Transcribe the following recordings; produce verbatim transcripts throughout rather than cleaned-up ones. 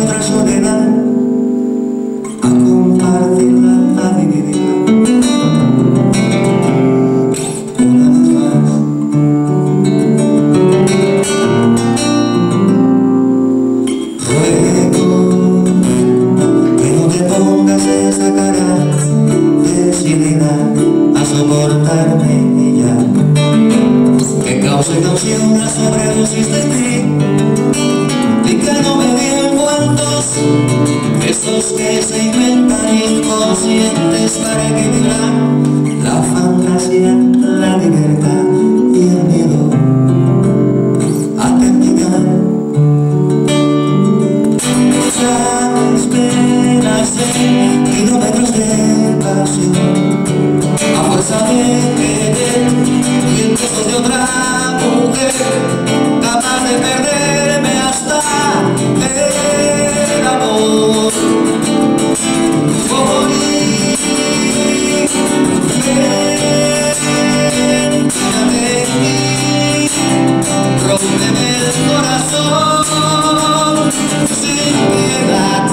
otra soledad, a compartirla, a dividirla una vez más. Ruego que no te pongas esa cara decidida a soportarme y ya, que cause cause una sobredosis de ti, y que no me digan cuentos esos que se inventan inconscientes para equilibrar la fantasía, la libertad y el miedo a terminar. Sabes, penas de kilómetros de pasión, a fuerza de querer y en besos de otra mujer, capaz de perderme hasta el amor. Voy, ven, mírame y rómpeme el corazón sin piedad,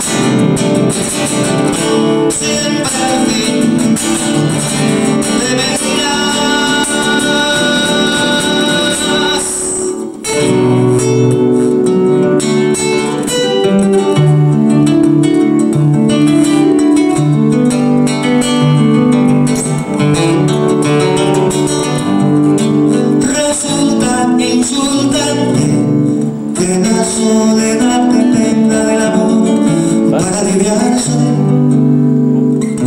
siempre al fin te insultante que la soledad dependa del amor para aliviarse. Uh.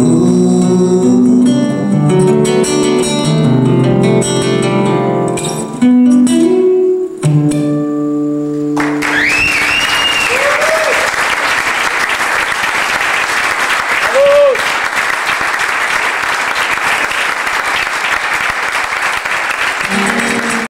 ¡Salud!